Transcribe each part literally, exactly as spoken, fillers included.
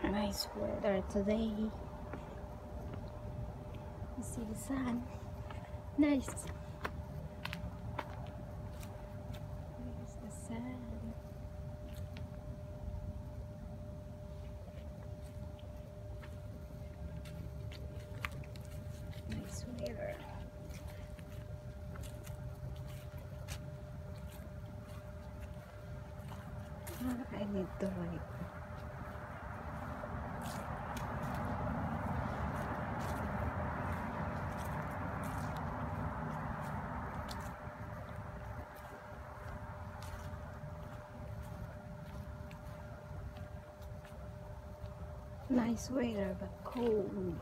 Nice weather today. You see the sun. Nice. There's the sun. Nice weather. Ah, I need to write. Nice weather but cold.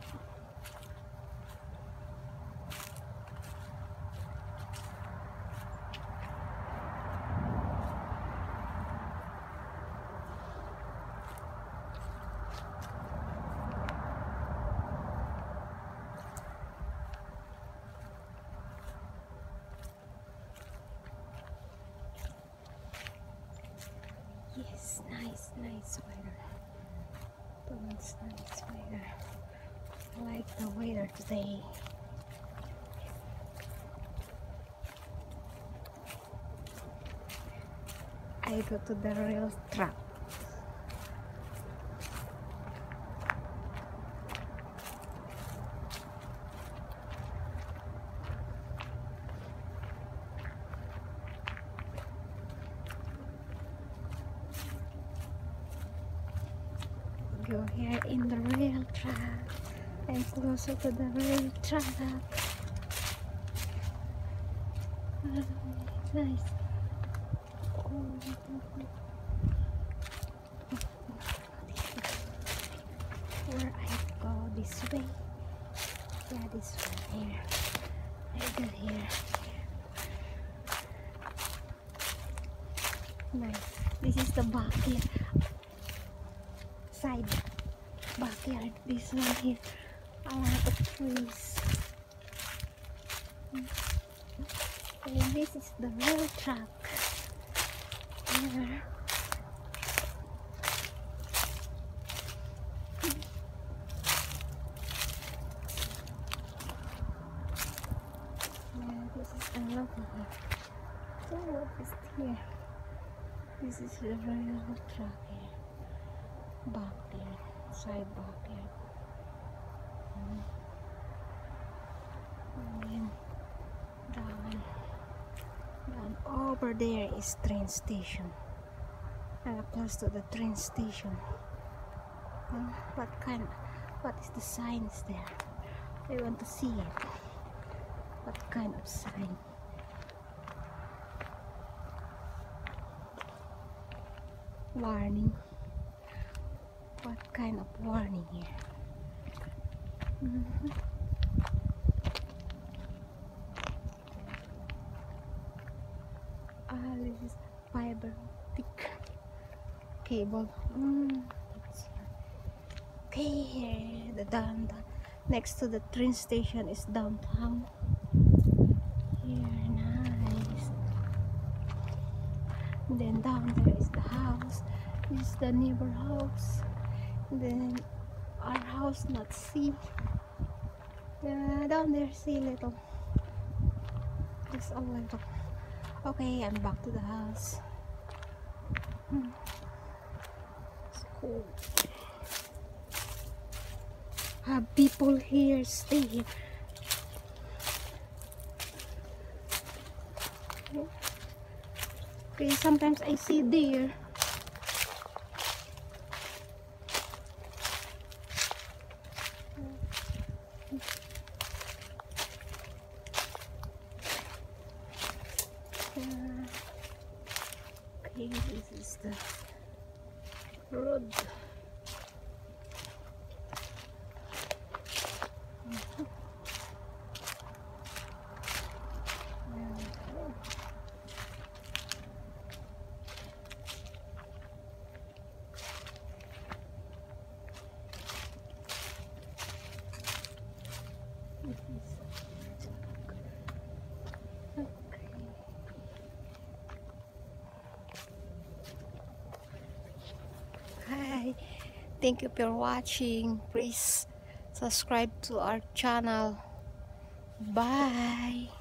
Yes, nice, nice weather. It's nice weather. I like the weather today. I go to the rail track. Go here in the rail track. I'm closer to the rail track. Oh, nice. Oh, where I go this way? Yeah, this way here. I go here. Nice. This is the backyard. Side backyard. This one here, a lot of trees. And this is the rail track. Here. Yeah, this is a lot of here. So what is here? This is the rail track here. Backyard, side backyard. Mm. And then down, down over there is train station. Uh, close to the train station. Uh, what kind? What is the sign is there? I want to see it. What kind of sign? Warning. What kind of warning here? Mm-hmm. Ah, this is fiber optic cable. Mm. Okay, here the downtown. Next to the train station is downtown. Here, nice. And then down there is the house. This is the neighbor house. Then our house not see. Yeah, down there see little. Just a little. Okay, I'm back to the house. Hmm. It's cool. Have people here stay here. Okay, sometimes I see deer. Okay, this is the road. Mm-hmm. Hi. Thank you for watching. Please subscribe to our channel. Bye.